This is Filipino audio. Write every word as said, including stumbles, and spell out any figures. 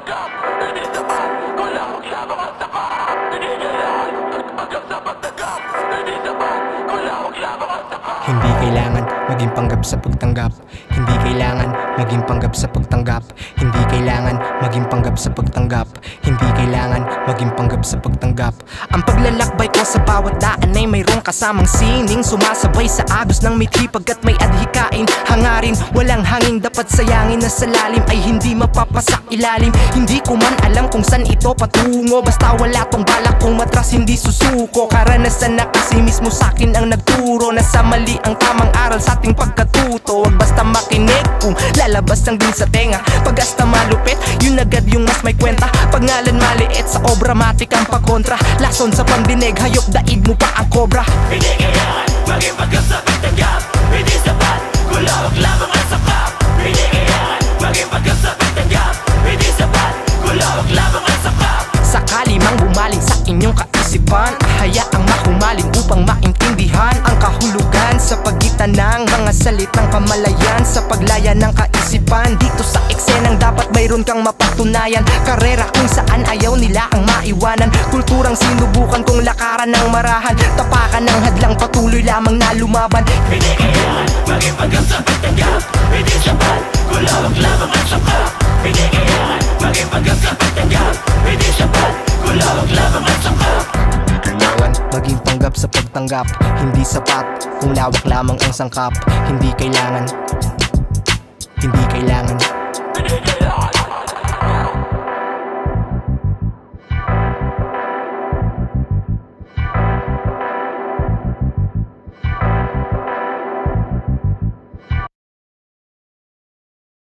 pagtanggap. Hindi sapat kung lawak lamang ang sapat. Hindi kailangan hanggang sa pagtanggap. Hindi sapat kung lawak lamang ang sapat. Hindi kailangan maging panggap sa pagtanggap. Hindi kailangan maging panggap sa pagtanggap. Hindi kailangan maging panggap sa pagtanggap. Hindi kailangan maging panggap sa pagtanggap. Ang paglalakbay ko sa bawat daan ay mayroong kasamang sining sumasabay sa agos ng mithi pagkat may adhikain. Hangarin, walang hangin dapat sayangin na sa lalim ay hindi mapapasak ilalim. Hindi ko man alam kung saan ito patungo, basta wala tong balak kong matras hindi susuko. Karanasan na kasi mismo sakin ang nagturo na sa mali ang tamang aral sa ating pagkatuto. Wag basta makinig kung lalabas lang din sa tenga. Pag hasta malupit, yun agad yung mas may kwenta. Pag ngalan maliit, sa obra matik ang pagkontra. Lason sa pandinig, hayop daig mo pa ang kobra. Hindi kailangan maging panggap sa pagtanggap. Hindi sapat kung lawak lamang ang sapat. Hindi kailangan maging panggap sa pagtanggap. Hindi sapat kung lawak lamang ang sapat. Sakali mang bumaling sa inyong kaisipan, hayaang mahumaling upang maintindihan ang kahulugan sa pagitan ng mga salitang kamalayan. Sa paglaya ng kaisipan, dito sa eksenang dapat mayroon kang mapatunayan. Karera kung saan ayaw nila ang maiwanan. Kulturang sinubukan kong lakaran ng marahan. Tapakan ng hadlang patuloy lamang na lumaban. Hindi kailangan maging panggap sa pagtanggap. Hindi sapat kung lawak lamang ang sapat. Hindi kailangan maging panggap sa pagtanggap. Hindi sapat kung lawak lamang ang sapat. Kailangan maging panggap sa pagtanggap. Hindi sapat kung lawak lamang ang sangkap. Hindi kailangan Hindi kailangan